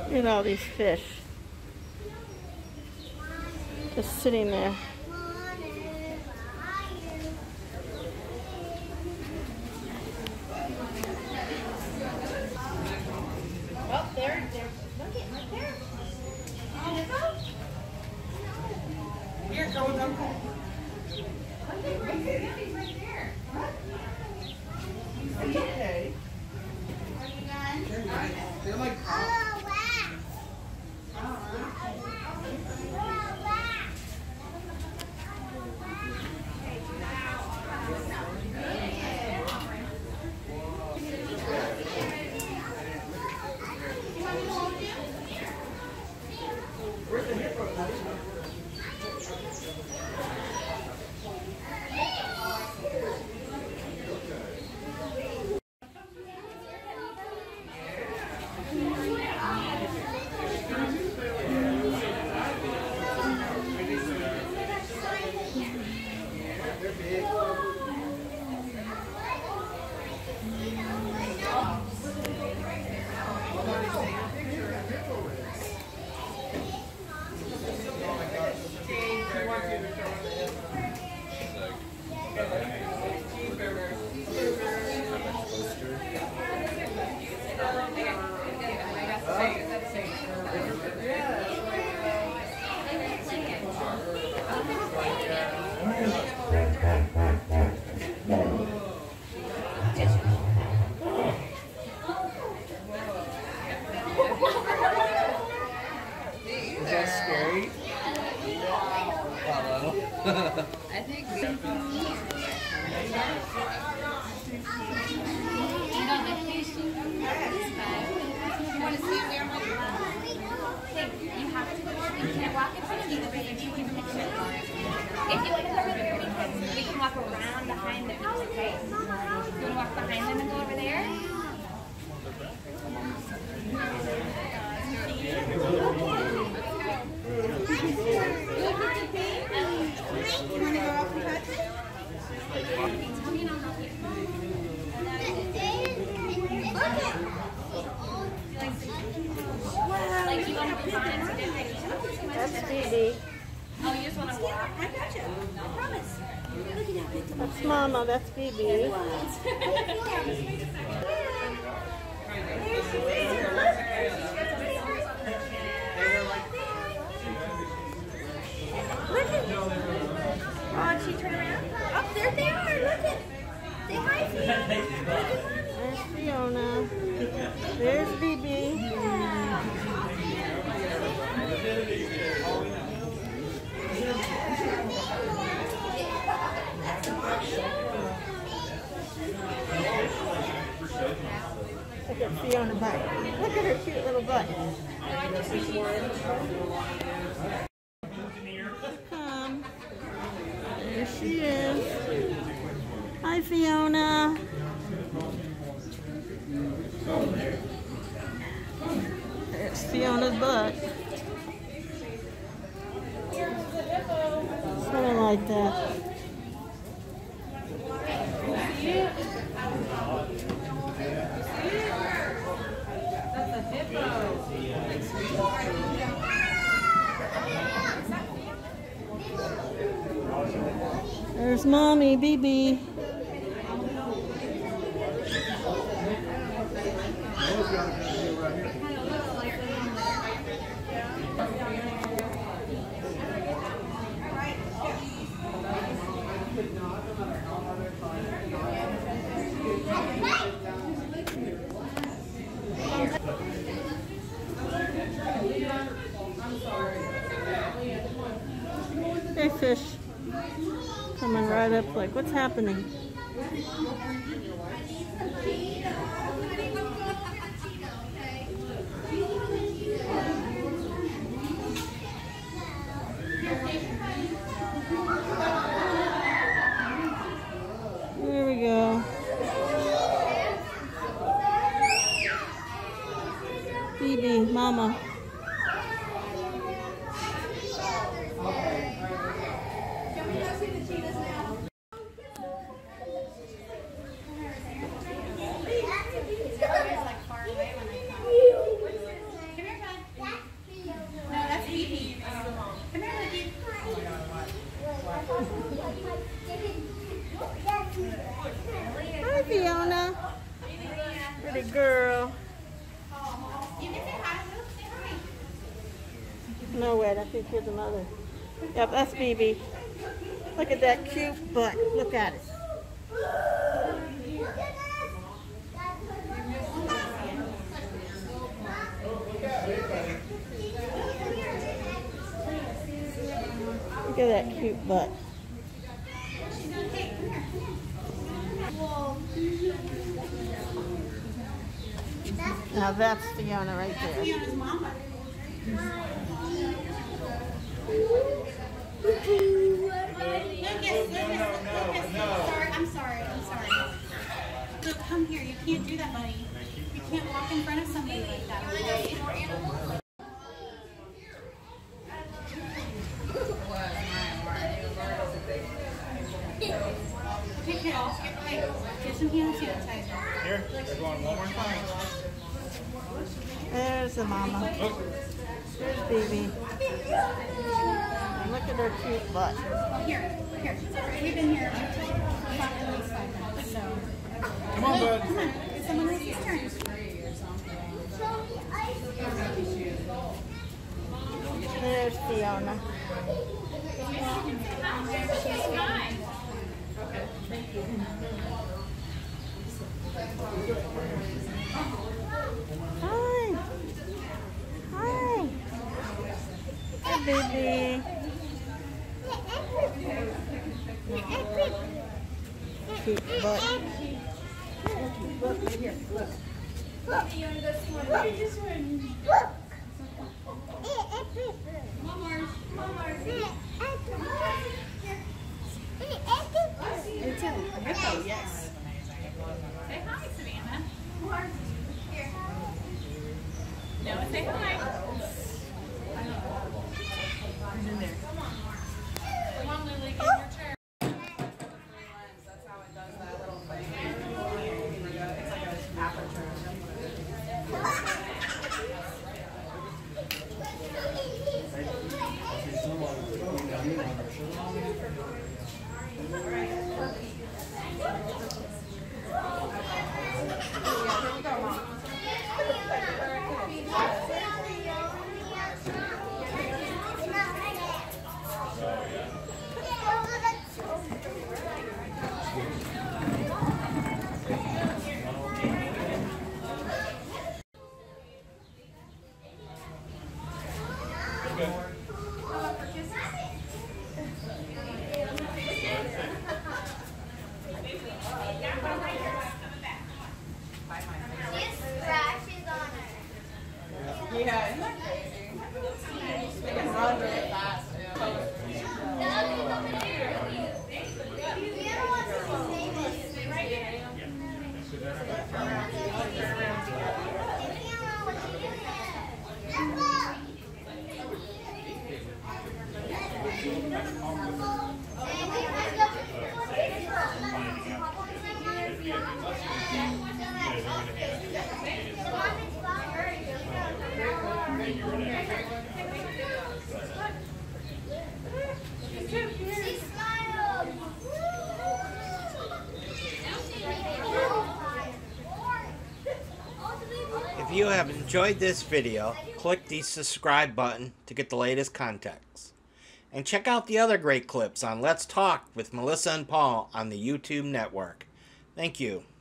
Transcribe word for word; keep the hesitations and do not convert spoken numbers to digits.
Look at all these fish. Just sitting there. Oh, there, there. Look at right there. Oh, hippo? Here, go with them. Look at right there. He's right there. Are you okay? Are you done? They're nice. They're like. Oh, wow. I think we you know the patient you want to see where my you have to you can't walk in front of me the way you do in the picture. If you want to cover the thirty kids, we can walk around behind them, okay? You want to walk behind them and go over there? You want to go off the country? Like, you want to be fine today? That's Phoebe. Oh, you just want to walk? I got you. I promise. Look at that big one. That's Mama. That's Phoebe. There she is. Look at oh, did she turn around? Oh, there they are. Look at. Say hi, Fiona. There's Fiona. There's Phoebe. Look at Fiona butt. Look at her cute little butt. Come. There she is. Hi, Fiona. There's Fiona's butt. Something like that. There's Mommy, B B. Hey, fish. Coming right up like, what's happening? There we go. Phoebe, Mama. Fiona. Pretty girl. No, wait, I think you're the mother. Yep, that's B B. Look at that cute butt. Look at it. Look at that cute butt. Now that's Fiona right there. Fiona's mama. No, yes, no, no, no. Sorry, I'm sorry, I'm sorry. Look, come here. You can't do that, buddy. You can't walk in front of somebody like that. Okay, kiddos, get, hey, get some hand sanitizer. Here, we're going one more time. There's the mama. Oh. There's B B. And look at her cute butt. Here, here. We've been here until about at least five minutes, so. Come on, bud. Come on, it's someone else's turn. There's Fiona. Hi. Hi. Hi, baby. Cute butt. Look, right here. Look. Look. You want to go swim? Look. Just swim. Look. One more. One more. It's a hippo, yes. Say hi, Savannah. No, say hi. He's in there. Come on, Lily, get your turn. That's how it does that little thing. It's like an aperture. Yeah, isn't that crazy? They can run really fast, If you have enjoyed this video, click the subscribe button to get the latest contents. And check out the other great clips on Let's Talk with Melissa and Paul on the YouTube network. Thank you.